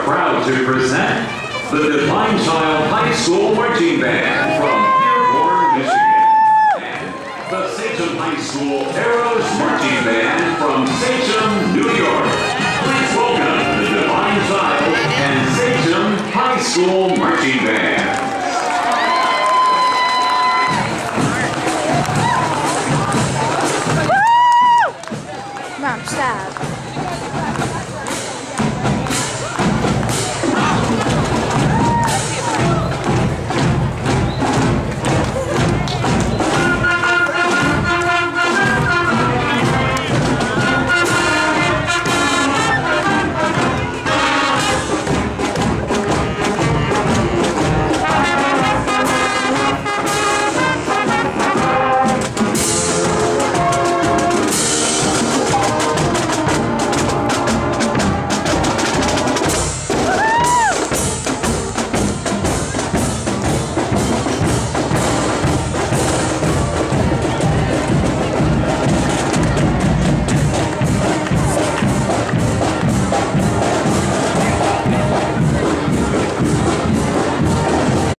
proud to present the Divine Child High School Marching Band from Dearborn, Michigan, and the Sachem High School Arrows Marching Band from Sachem, New York. Please welcome the Divine Child and Sachem High School Marching Band.